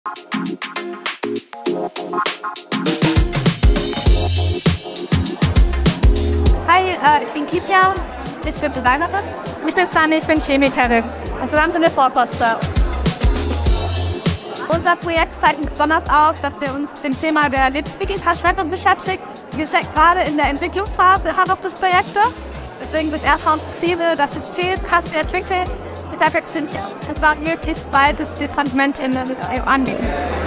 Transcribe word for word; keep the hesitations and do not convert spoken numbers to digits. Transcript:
Hi, äh, ich bin Kipia, ich bin Designerin. Ich bin Sunny, ich bin Chemikerin. Und zusammen sind wir Vorkoster. Unser Projekt zeichnet besonders aus, dass wir uns mit dem Thema der Lebensmittelverschwendung beschäftigen. Wir stecken gerade in der Entwicklungsphase innerhalb des Projektes. Deswegen wird erstmal das Ziel, das System, das wir entwickeln, perfektioniert. Es war möglichst bald das Departement in der E U anbieten.